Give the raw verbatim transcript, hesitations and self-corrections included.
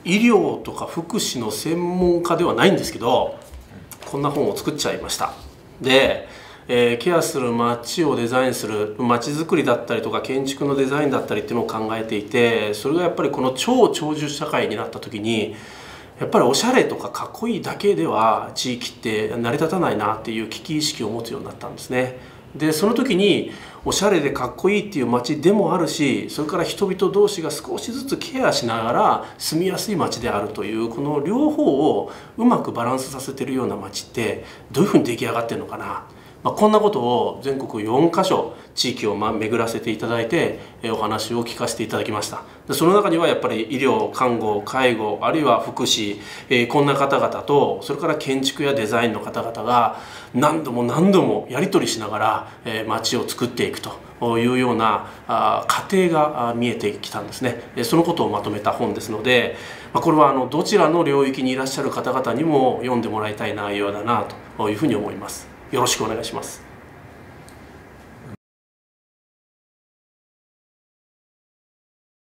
医療とか福祉の専門家ではないんですけど、こんな本を作っちゃいました。で、えー、ケアする街をデザインする街づくりだったりとか建築のデザインだったりっていうのを考えていて、それがやっぱりこの超長寿社会になった時にやっぱりおしゃれとかかっこいいだけでは地域って成り立たないなっていう危機意識を持つようになったんですね。でその時におしゃれでかっこいいっていう街でもあるし、それから人々同士が少しずつケアしながら住みやすい街であるという、この両方をうまくバランスさせてるような街ってどういうふうに出来上がってるのかな。まあ、こんなことを全国よんかしょ地域を巡らせていただいてお話を聞かせていただきました。でその中にはやっぱり医療、看護、介護、あるいは福祉、えー、こんな方々と、それから建築やデザインの方々が何度も何度もやり取りしながら、えー、街を作っていくというようなあ過程が見えてきたんですね。そのことをまとめた本ですので、まあ、これはあのどちらの領域にいらっしゃる方々にも読んでもらいたい内容だなというふうに思います。よろしくお願いします。